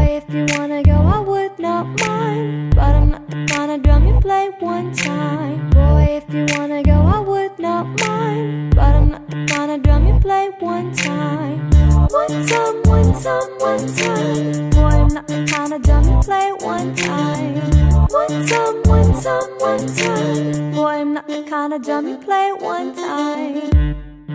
if you wanna go, I would not mind, but I'm not the kind of drum you play one time. Boy, if you wanna go, I would not mind, but I'm not the kind of drum you play one time. One time, one time, one time. Boy, I'm not the kind of drum you play one time. One time, one time, one time. Boy, I'm not the kind of drum you play one time.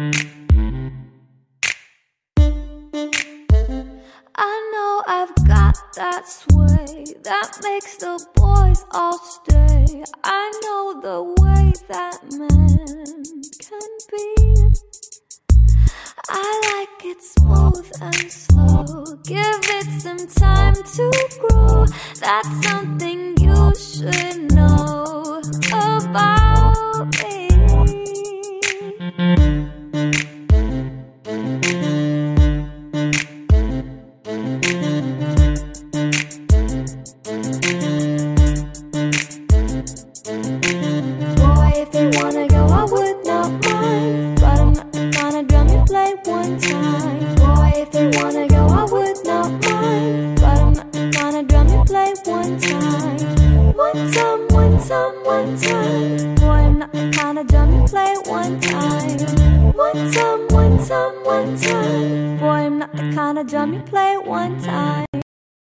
I know I've got that sway that makes the boys all stay. I know the way that man can be. I like it smooth and slow. Give it some time to grow. That's something you should know about me. Boy, if you wanna go, I would not mind, but I'm not the kind of drum you play one time. Boy, if you wanna go, I would not mind, but I'm not the kind of drum you play one time. One time, one time, one time. Boy, I'm not the kind of drum you play one time. One time, one time, one time. Boy, I'm not the kind of drum you play one time.